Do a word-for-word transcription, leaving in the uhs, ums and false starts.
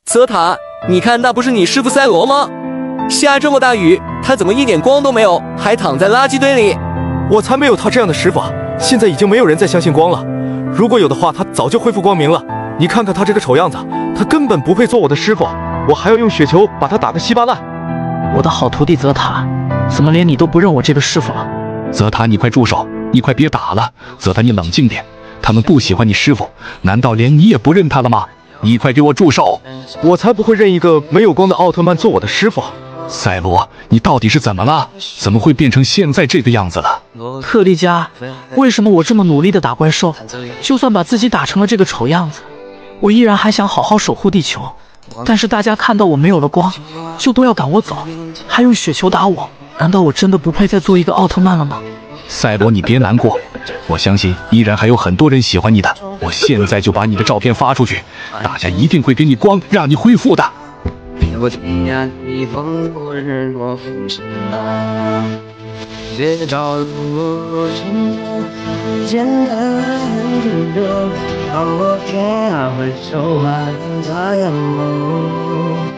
泽塔，你看那不是你师傅赛罗吗？下这么大雨，他怎么一点光都没有，还躺在垃圾堆里？ 我才没有他这样的师傅，现在已经没有人再相信光了。如果有的话，他早就恢复光明了。你看看他这个丑样子，他根本不配做我的师傅，我还要用雪球把他打得稀巴烂。 我的好徒弟泽塔，怎么连你都不认我这个师傅了？ 泽塔，你快住手！你快别打了！泽塔，你冷静点，他们不喜欢你师傅，难道连你也不认他了吗？你快给我住手！ 我才不会认一个没有光的奥特曼做我的师傅。 赛罗，你到底是怎么了？怎么会变成现在这个样子了？ 特利迦，为什么我这么努力的打怪兽，就算把自己打成了这个丑样子，我依然还想好好守护地球？但是大家看到我没有了光，就都要赶我走，还用雪球打我，难道我真的不配再做一个奥特曼了吗？ 赛罗，你别难过，我相信依然还有很多人喜欢你的。我现在就把你的照片发出去，大家一定会给你光，让你恢复的。 我体验逆风过日落浮生啊，绝招如情人间的温热，让我天涯回首满他眼眸。